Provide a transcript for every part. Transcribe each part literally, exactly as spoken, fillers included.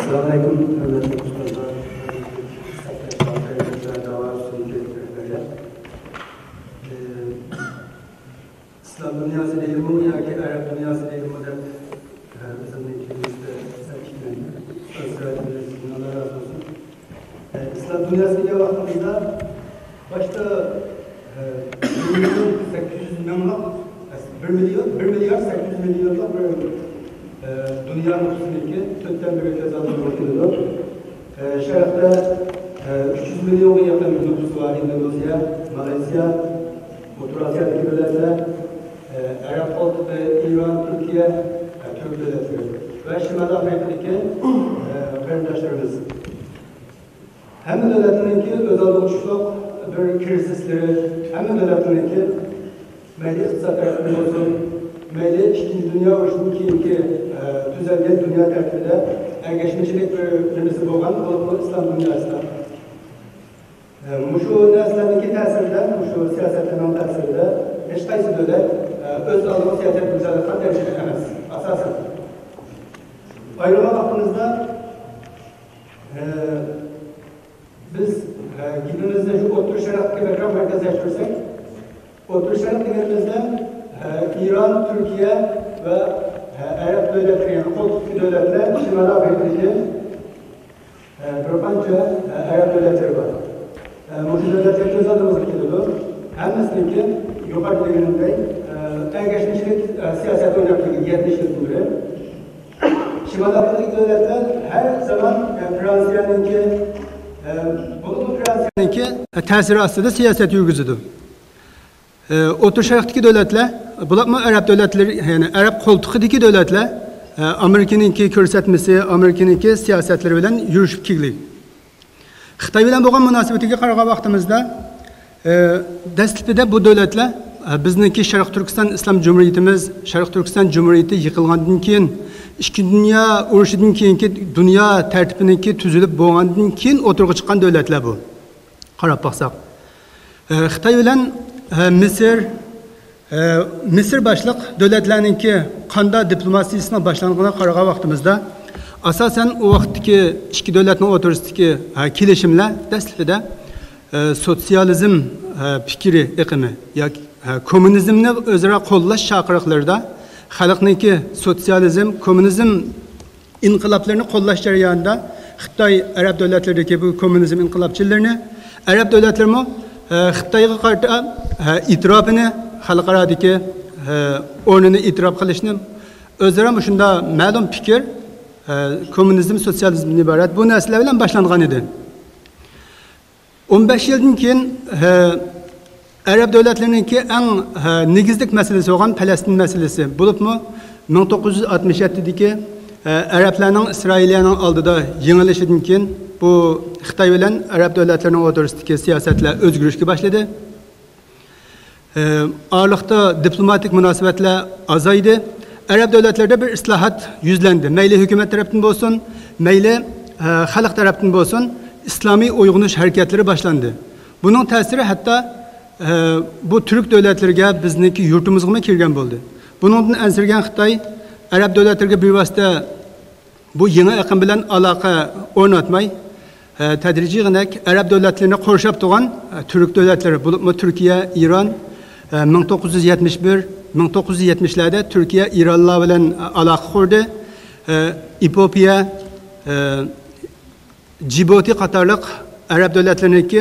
Assalamu alaikum. Hürmetli Mustafa. İslam dünyası değil mi ya ki Arap dünyası değil mi de bizim ülkemizde seçkilendi. Sözlerimiz Allah razı olsun. İslam dünyası ile baktığımızda başta bir milyon sekiz yüz milyonluk bir milyon bir milyar sekiz yüz milyonluk bir dünya nüfusundaki tütten bir tezalı ortadadır. Şarkıda üç yüz milyona yakın nüfusu var. Endonezya, Malezya, Orta Asya'daki ülkeler, Arap halk ve İran, Türkiye, Türk devletleri ve Şimal Afrika'daki kardeşlerimiz. Hem devletlerinki özel uçuşluk bir krisisleri, hem devletlerinki meyli iktisat tarafından olsun, meyli İkinci Dünya Savaşı'ndaki düzelgen dünya tertibinde ergeçmişlik bir birisi boğan olup İslam dünyasında. Şu nesildeki tesirden, şu siyasetlerin tesirinde hiç kaysı devlet öz alımı siyaset mücadelesine tercih edemez. Asasen. Ayrıma baktığımızda e, biz e, gidimizde şu oturuş şartı gibi ekran merkezleştirirsek, oturuş şartı dediğimizde e, İran, Türkiye ve e, Arap devletleri, yani koltuklu devletler, Şimal Afrika'daki e, Gürpanca e, Arap devletleri var. Bu devletler göz adımızı geliyor. Hem neslinki yukarı devininde en geçmişlik siyaset oynaklığı yetmiş yıldır beri. Şimal Afrika'daki devletler her zaman Fransa'nınki bulunma Fransa'nınki tesiri aslında siyaset yürgüzüdür. Orta Şark'taki devletler, bulanma Arap devletleri, yani Arap koltuğundaki devletler Amerika'nınki körsetmesi, Amerika'nınki siyasetleri bilen yürüşüp kirli. Xitay bilen bo'lgan munosabatga qaragan vaqtimizda dastlabida bu davlatlar bizniki Sharq Turkiston Islom Jumhuriyatimiz, Sharq Turkiston Jumhuriyati yiqilgandan keyin Ikkinchi dunyo urushidan keyingi dunyo tartibiniki tuzilib bo'lgandan keyin o'tirg'i chiqqan davlatlar bu. Qarab baqsaq. Xitay bilan Misr Misr boshliq davlatlarningki qanday diplomatiyasining boshlanganiga qaragan vaqtimizda asasen o vaqtdagi ikki davlatning o'rtasidagi kelishimlar dastlabida sotsializm fikri iqimi yoki kommunizmni o'zaro qo'llash chaqiriqlarida xalqniki sotsializm, kommunizm inqiloblarini qo'llash jarayonida Xitoy Arab davlatlaridagi bu kommunizm inqilobchilarini Arab davlatlarimi Xitoyga qarshi itirofini xalqarodagi o'rnini itirof qilishni o'zaro shunda ma'lum fikr komünizm, sosyalizmden ibaret bu nesiller bilen başlangan idi. on beş yıldan keyin Arap devletlerinki en negizlik meselesi olan Palestin meselesi bulup mu bin dokuz yüz altmış yedideki Araplarning İsrailiya'nın aldıda yenilishidan keyin bu Xitoy bilan Arap devletlerinin o'rtasidagi siyosatlar o'zgarishga başladı. Ağırlıkta diplomatik münasebetler azaydı. Arap devletlerinde bir islahat yüzlendi. Meyli hükümet tarafından olsun, meyli e, halk tarafından olsun İslami uyguluş hareketleri başlandı. Bunun tesiri hatta e, bu Türk devletlerine bizniki yurtumuzga mı kirgen oldu. Bunun ensirgen Xitoy Arap devletlerine bir vasıta bu yeni akım bilen alaka oynatmay e, tedrici gınak Arap devletlerine korşap doğan e, Türk devletleri bulup mu Türkiye, İran e, bin dokuz yüz yetmiş bir bin dokuz yüz yetmişlerde Türkiye İranlar bilen alaka kurdu. E, İpopya, e, Djibouti Katarlık Arap devletlerindeki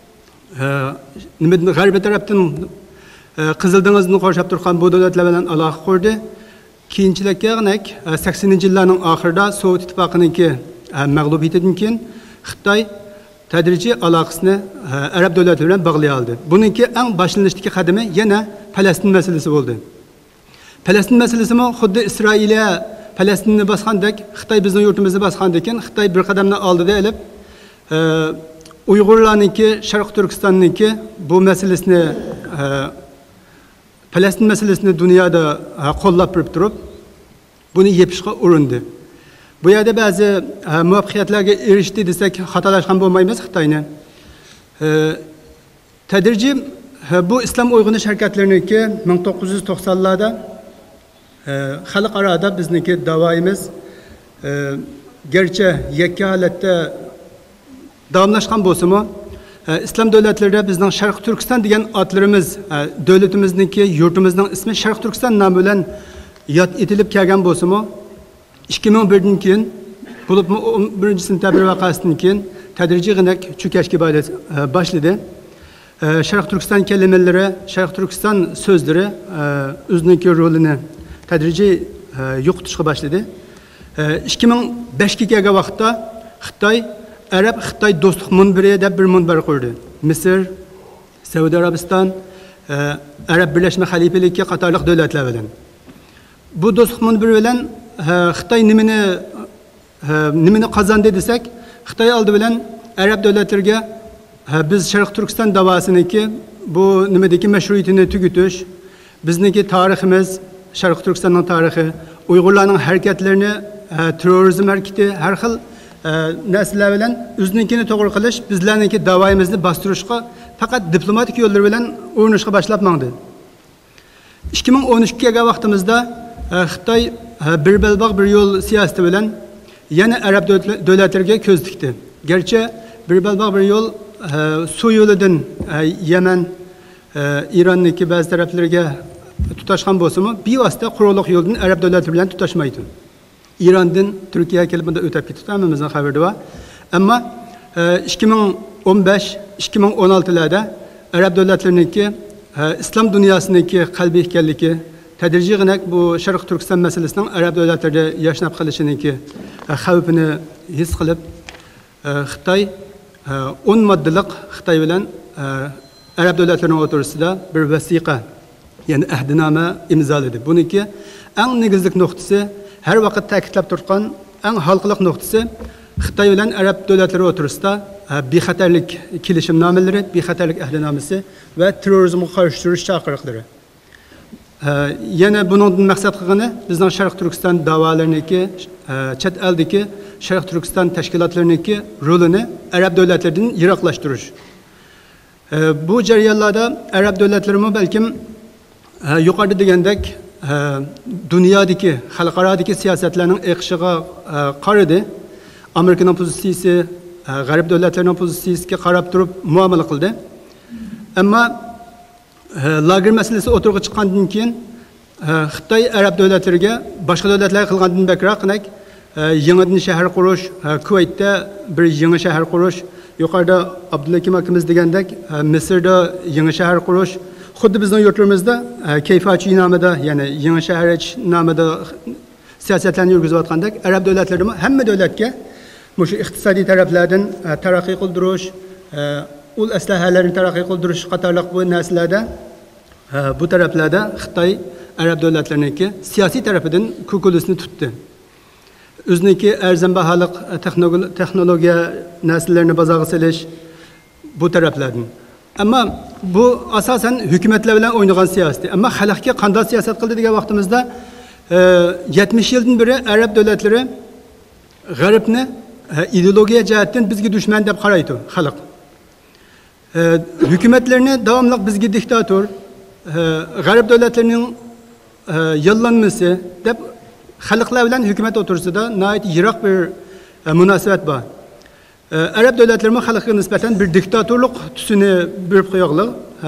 e, Garbi taraftan e, Kızıldeniz'ini korşap durkan bu devletler bilen alaka kurdu. Keyinchilikka g'anak saksoninchi yillarning oxirida Sovet ittifoqiniki mag'lubiyatidan keyin Xitoy tadrijiy aloqasini Arab davlatlari bilan bog'lay oldi. Buningki eng boshlanishdagi qadami yana Falastin masalasi bo'ldi. Falastin masalasi mo xuddi Isroiliya Falastinni bosgandek, Xitoy bizning yurtimizni bosgandan keyin Xitoy bir qadamdan oldida olib, Uyg'urlarniki, Sharq Turkistonniki bu masalasini Falastin meselesini dünyada qo'llab turib, buni yepishga urindi. Bu yerda ba'zi muvaffaqiyatlarga erishdi desak, xatolashgan bo'lmaymiz Xitoyni. Tadrijiy bu islom uyg'unish harakatlarininki bin dokuz yüz to'qsonlarda xalqarada bizniki da'voimiz gerçi yakka holatda davomlashgan bo'lsa-mu, İslam devletlerinde bizden Şarkı Türkistan degan atlarımız, devletimizdeki, yurtumuzning ismi Şarkı Türkistan nomi bilan yod etilib kelgan bo'lsa-mu, ikki ming birdan keyin, bo'lib o'n birinchi sentabr vaqasidan keyin tadrijiy çöküşke başladı. Şarkı Türkistan kelimeleri, Şarkı Türkistan sözleri o'zining rolini tadrijiy yo'qotishga başladı. ikki ming beshga kelgan vaqtda Xitoy Arab Xitoy do'stlik munbiri deb bir munbar qurdi. Misr, Saudiya Arabiston, Arab Birleşme Xalifaligi qatorliq davlatlar bilan. Bu do'stlik munbiri bilan Xitoy nimani nimani qozondi desak, Xitoy oldi bilan Arab davlatlarga biz Sharq Turkiston davosiniki bu nimadagi mashruiyatini tugutish, bizniki tariximiz, Sharq Turkistonning tarixi, Uyg'urlarning harakatlarini, terrorizm harakati, har xil narsalar bilan o'zininkini to'g'ri qilish, bizlarniki davoyimizni bostirishga faqat diplomatik yo'llar bilan urinishga boshlab mangdi. ikki ming o'n uchga kelgan vaqtimizda Xitoy bir belbog' bir yo'l siyosati bilan yana arab davlatlariga ko'z tikdi. Gerçi bir belbog' bir yo'l suv yo'lidan Yaman, İronniki ba'zi taraflarga tutashgan bo'lsa-mu, bevosita quruqlik yo'ldan arab davlatlari bilan tutashmaydi. İran'dan Türkiye'ye kelib bunda o'tib ketdi, hammamizning xabarda bor. Ammo ikki ming o'n besh ikki ming o'n oltilarda arab davlatlariniki islom dunyosiniki qalbi ekanligi, tadrijiy bu Sharq Turkiston masalasining arab davlatlarida yashnab qolishiniki xavfini his qilib, Xitoy o'n moddalik Xitoy bilan arab davlatlarining o'rtasida bir vasiqa, ya'ni ahdnoma imzoladi. Buniki eng negizlik nuqtasi, her vakit ta'kidlab turgan eng halqiliq nuqtasi Xitoy bilan arab davlatlari o'rtasida bexatarlik kelishimnomalari, bexatarlik ahdnomasi va terrorizmga qarshi turish chaqiriqlari. Yana buningdan maqsad qilgani bizning Sharq Turkiston da'volariniki, chet eldagi Sharq Turkiston tashkilotlarininki rolini arab davlatlaridan yiroqlashtirish. Bu jarayonlarda arab davlatlarimi balkim yuqorida degandek dünyadaki, xalqarodagi siyosatlarning eqishiga qaradi. Amerikaning pozitsiyasi, g'arb davlatlarining pozitsiyasiga qarab turib muomala qildi. Ammo lager masalasi o'tirg'i chiqqandan keyin Xitoy arab davlatlariga boshqa davlatlar qilgandan bakroq yangidan shahar qurish, Kuvaytda bir yangi shahar qurish, yuqorida Abdullakim akamiz degandek Misrda yangi shahar qurish, xuddi bizning yurtlarimizda kayfachi nomida, ya'ni yangi shahar nomida siyosatlarni yurgizayotgandek, arab davlatlari hamma davlatga shu iqtisodiy taraflardan taraqqiy qildirish, ul aslahalarini taraqqiy qildirish qatorliq bu narsalarda bu taraflarda Xitoy arab davlatlariniki siyosiy tarafidan ko'kulisini tutdi. O'ziniki arzon baholiq texnologiya narsalarini bozorga solish bu taraflardan. Ama bu asasen hükümetler bilen oynayan siyaseti. Ama xalqqa qanday siyosat qildi degan vaqtimizda yetmish yildan beri arab davlatlari g'arbni ideologiya jihatdan bizga dushman deb qaraydi xalq. Hükümetlerini davomli bizga diktator, g'arb davlatlarining yollanması deb xalqlar bilan hükümet o'tirsida nihoyat yiroq bir munosabat bor. Arab devletlerine xalqqa nisbatan bir diktatorluk tusini berib qo'yganlar,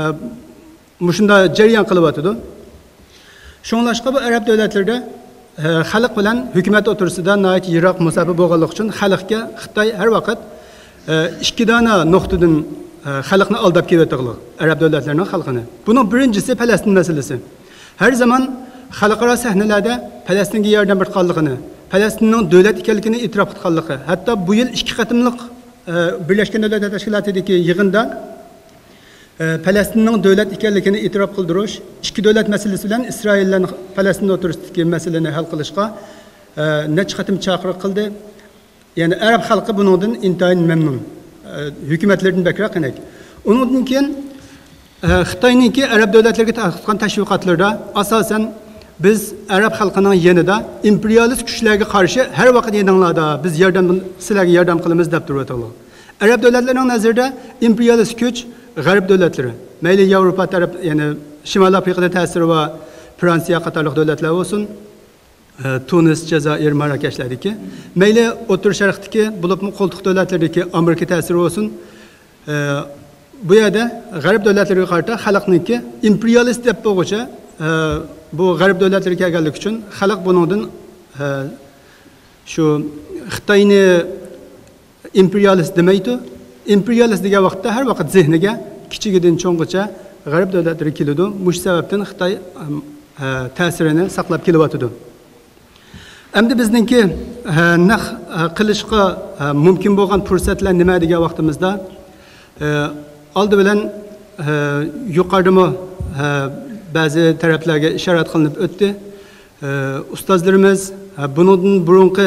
shunda jarayon qilyapti. Shunlashqa bu arab davlatlarida xalq bilan hukumat o'tirsida nihoyat yiroq munosabat bo'lganligi uchun xalqga Xitoy har vaqt ikki dona nuqtadan xalqni aldab kelyaptilar, arab davlatlarining xalqini. Buning birinchisi Falastin masalasi. Her zaman xalqaro sahnalarda Falastinga yordam berganligini, Falastinning davlat ekanligini e'tirof qilganligi, hatto bu yil ikki qatimliq Birleşken Devletler Teşkilatı'daki yığında Falastinning davlat ekanligini e'tirof qildirish, ikki davlat masalasi bilan İsrailning Falastinda o'tirishdagi masalani hal qilishga necha qatim chaqiriq qildi. Ya'ni arab xalqi bundan intayin memnun. Hukumatlardan bakroq enak. Undan keyin Xitoyningki arab davlatlariga tarqatgan tashviqotlarda asosan biz arab xalqining yanida imperialist kuchlarga qarshi har vaqt yedinglarda biz yordam sizlarga yordam qilamiz deb turibdilar. Arab davlatlarining nazarida imperialist kuch g'arb davlatlari, mayli Yevropa taraf, ya'ni Shimoliy Afrikada ta'siri va Fransiya qatorliq davlatlar bo'lsin, Tunis, Cezayir, Marrakeş'lerdeki, meyle Otur Şark'taki, bulup mu koltuk devletlerindeki Amerika tesiri olsun, e, bu yerde garip devletleri karşı halkınki imperialist dep boğuşa, e, bu garip devletleri geldik için halk bunun e, şu Xitayni imperialist demeydi, imperialist diye vakitte her vakit zihnine kiçigiden çoğunca garip devletleri kilidi, bu sebepten Xitay e, tesirini saklap kilibatıdı. Endi bizningki naq qilishga mumkin bo'lgan fursatlar nima degan vaqtimizda oldi bilan yuqorida ba'zi taraflarga ishorat qilinib o'tdi. Ustozlarimiz bundan burunqi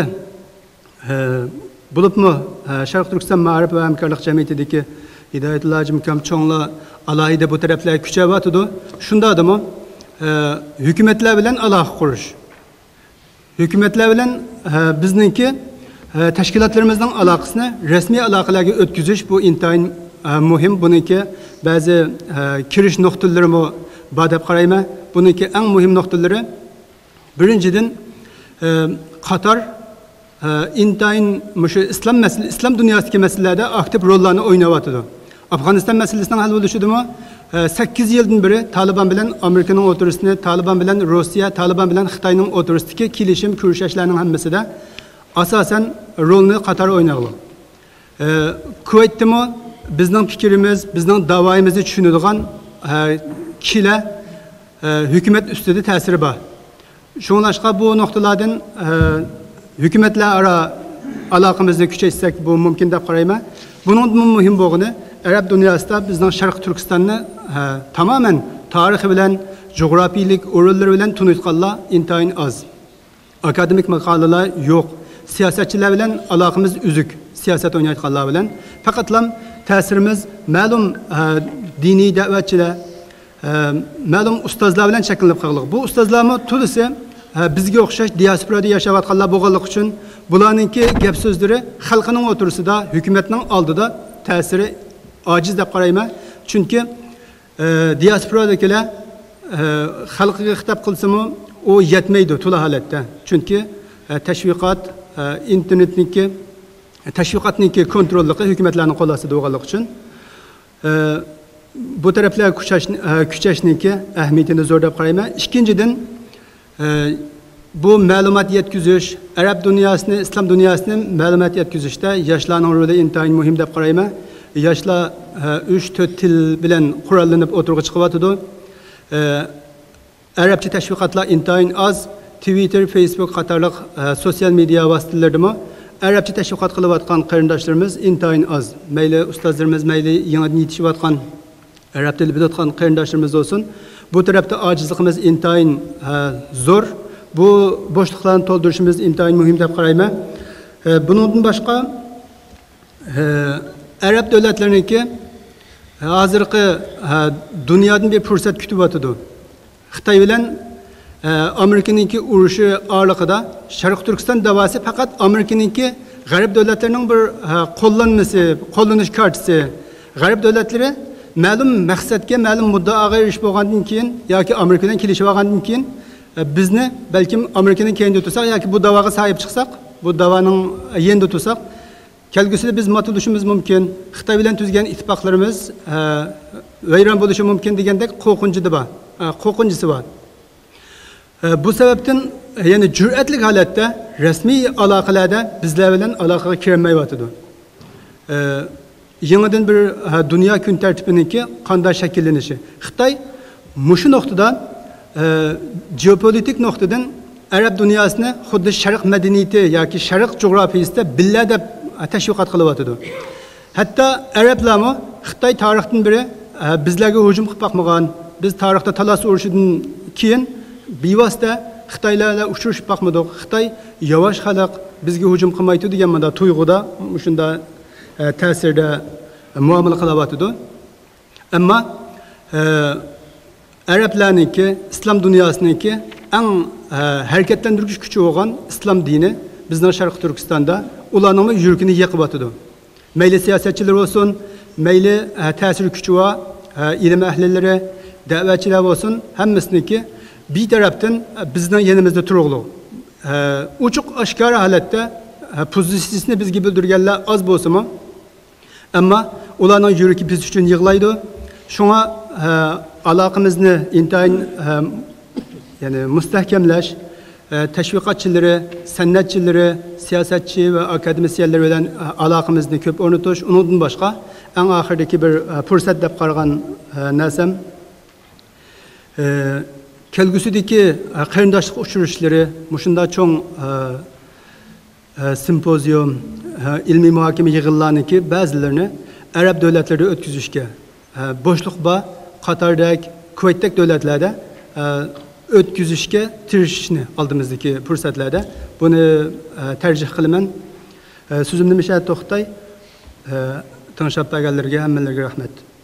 bo'libmi Sharq Turkiston ma'rif va hamkorlik jamiyatidagi Hidoyatulloh Jimkam cho'nglar alohida bu taraflarga kuchayotdi. Shundadimi hukumatlar bilan aloqa qurish. Hükümetler bilen e, bizdeki e, teşkilatlarımızdan alakasını resmi alakalarga ötküzüş bu intayin e, muhim. Bununki bazı e, kiriş noktaları mı badep karayma. Bununki en muhim noktaları birinciden e, Katar e, intayin şu İslam mesele, İslam dünyasındaki meselelerde aktif rollarını oynayatıdı. Afganistan meselesinden hal oluşudu mu? sakkiz yıldan beri Taliban bilen Amerika'nın oturusunu, Taliban bilen Rusya, Taliban bilen Xitay'nın oturusundaki kilişim, kürüşeşlerinin hemmesi de asasen rolünü Katar oynadı. E, Kuveyt'te mi bizden fikrimiz, bizden davayımızı düşünüldüğün e, kişiler e, hükümet üstüde tesiri var. Şunlaşka bu noktalardan e, hükümetle ara alakamızı küçeysek bu mümkün de karayma. Bunun mühim olduğunu Arap dünyasında bizden Şarkı Türkistan'ı e, tamamen tarihi bilen, coğrafilik, orulları bilen tunuyutkallar intayin az. Akademik makaleler yok. Siyasetçiler bilen alakamız üzük. Siyaset oynayatkallar bilen. Fakat lam tesirimiz malum e, dini davetçiler, e, malum ustazlar bilen şekillenip kaldık. Bu ustazlarımı tulusu e, bizge okşaş diasporada yaşavatkallar boğalık için bularınki gep sözleri halkının oturusu da, hükümetinin aldıda tesiri aciz de karayma. Çünkü e, diasporadakiler e, halkı hitap kılsa mı o yetmeydi tula halette. Çünkü e, teşvikat, e, internetniki, e, teşvikatniki kontrollü hükümetlerin kolası doğalık için e, bu taraflar küçeşniki ehmiyetini zorda karayma. İkinciden e, bu malumat yetkizüş, Arap dünyasını, İslam dünyasını malumat yetkizüşte yaşlarının rolü intayin mühim de karayma. Yaşlar üç dört til bilen kurallanıp oturga çıkıvatıdı. E, Arapça teşvikatlar intayin az. Twitter, Facebook katarlık e, sosyal medya vasıtaları mı? Arapça teşvikat kılıvatkan kırındaşlarımız intayin az. Meyli ustazlarımız, meyli yeni yetişivatkan Arap dili bidatkan kırındaşlarımız olsun. Bu tarafta acizliğimiz intayin e, zor. Bu boşlukların dolduruşumuz intayin mühim de karayma. E, bunun başka e, Arap devletlerindeki hazırki dünyadan bir fırsat kütübatıdı. Xitay bilen Amerika'nınki uruşu ağırlıkta Şarkı Türkistan davası fakat Amerika'nınki garip devletlerinin bir kullanması, kullanış kartısı. Garip devletleri malum maksatke, malum muddaaga eriş boğandın keyin yoki Amerika'dan kilişi boğandın keyin bizni belki Amerika'nın kendi tutsak yoki bu davaga sahip çıksak, bu davanın yendi tutsak kelgüsüde biz matılışımız mümkün. Xitay bilen tüzgen ittifaklarımız e, veyran buluşu mümkün degende korkuncu da var. E, korkuncusu var. E, bu sebepten yani cüretlik halette resmi alakalarda bizler bilen alakaga kirmeyivatıdı. E, yeniden bir e, dünya gün tertibindeki kanda şekillenişi. Xitay muşu noktadan e, jeopolitik noktadan Arap dünyasını xuddi Şarq medeniyeti yoki Şarq coğrafiyasida billada teşvikat kılıvatıdı. Hatta Araplarımı Xitay tarihten biri e, bizlerge hücum kılıp bakmagan, biz tarihte talas uruşundan keyin bivasda Xitaylarla uçuruşup bakmadık. Xitay yavaş halak bizge hücum kılmaydı degan manda tuyguda, şunda e, tesirde e, muamele kılıvatıdı. Ama e, Araplarınki, İslam dünyasındaki en e, hareketlendirici gücü olan İslam dini bizden Şarkı Türkistan'da ulanımı yürkünü yıkıvatıdı. Meyli siyasetçiler olsun, meyli e, tesir gücü var, e, ilim ehlileri, davetçiler olsun, hemmesiniki bir taraftan e, bizden yanımızda turuğlu. uçuq oshkora holatda pozitsiyasini bizga bildirganlar oz bo'lsa-mu, ammo ularning yuragi biz uchun yig'laydi. Shunga aloqamizni intayin ya'ni mustahkamlash, tashviqotchilari, san'atchilari, siyosatchi va akademisyenlar bilan aloqamizni ko'p o'rnatish, undan boshqa eng oxirdagi bir fursat deb qaragan narsam kelgusidagi qarindoshlik uchrashlari, mushunda cho'ng simpozium, ilmiy muhokama yig'inlariniki ba'zilarini arab davlatlarida o'tkazishga bo'shliq bor, Qatardek, Kuvaytdek davlatlarda o'tkazishga tirishishni oldimizdagi fursatlarda buni tarjih qilaman. So'zimni misha to'xtay. Tanishib berganlarga hammalarga rahmat.